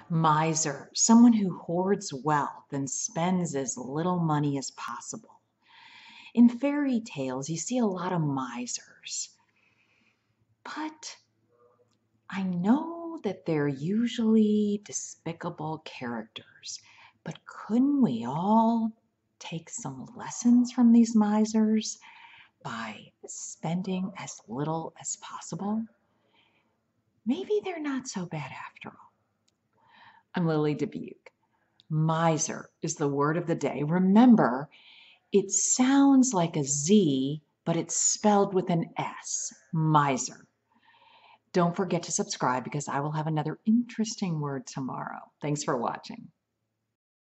Miser, someone who hoards wealth and spends as little money as possible. In fairy tales, you see a lot of misers, but I know that they're usually despicable characters. But couldn't we all take some lessons from these misers by spending as little as possible? Maybe they're not so bad after all. I'm Lily Dubuque. Miser is the word of the day. Remember, it sounds like a Z, but it's spelled with an S. Miser. Don't forget to subscribe because I will have another interesting word tomorrow. Thanks for watching.